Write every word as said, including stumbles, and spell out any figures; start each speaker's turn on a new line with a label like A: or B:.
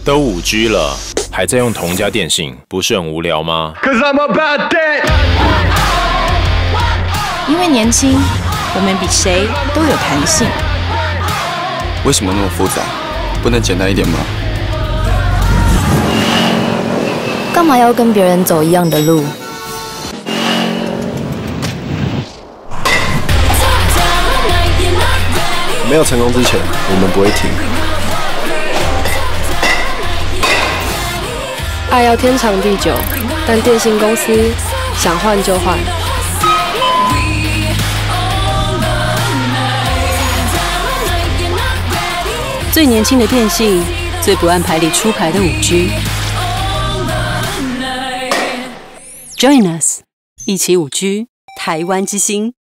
A: 都 五 G 了，还在用同家电信，不是很无聊吗？
B: Cause I'm about that.
C: 因为年轻，我们比谁都有弹性。
D: 为什么那么复杂？不能简单一点吗？
E: 干嘛要跟别人走一样的路？
F: 没有成功之前，我们不会停。
G: 爱要天长地久，但电信公司想换就换。
H: 最年轻的电信，最不按牌理出牌的 五 G。Join us， 一起 五 G， 台湾之星。